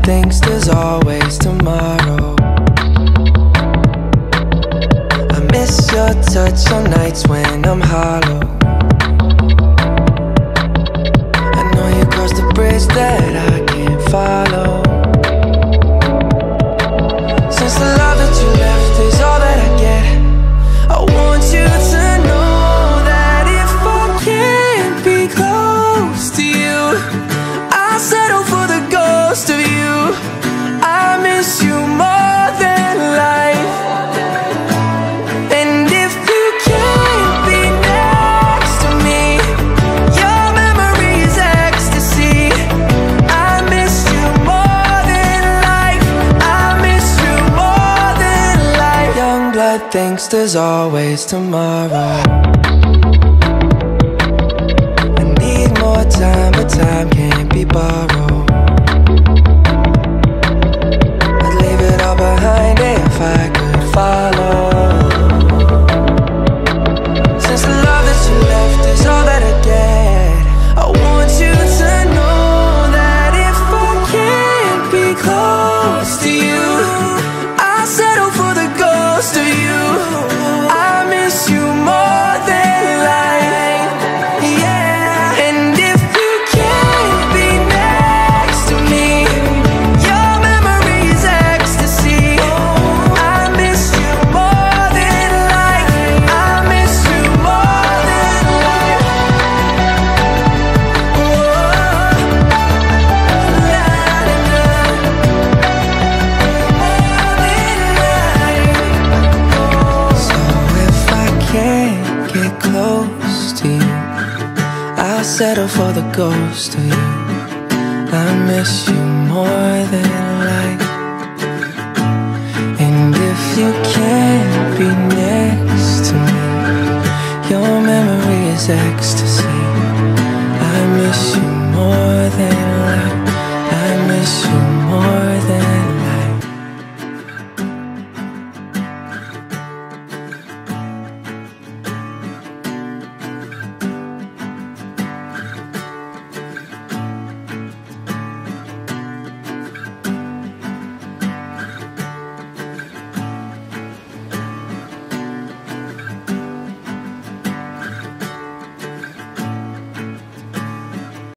thinks there's always tomorrow. I miss your touch on nights when I'm hollow. I know you crossed the bridge that I can't follow. Since the love that you left is all that I get, I want you to know that if I can't be close to you, I'll settle for the ghost of you. I miss you more than life. And if you can't be next to me, your memory is ecstasy. I miss you more than life. I miss you more than life. Youngblood thinks there's always tomorrow. I need more time, but time can't be borrowed. I'd leave it all behind if I could follow. Since the love that you left is all that I get, I want you to know that if I can't be close to you, I'll settle for the ghost of you. I miss you more than life, yeah. And if you can't be next to me, your memory is ecstasy. I miss you more than life. I miss you more than life. So if I can't get close to you, I'll settle for the ghost of you. I miss you more than life. And if you can't be next to me, your memory is ecstasy. I miss you more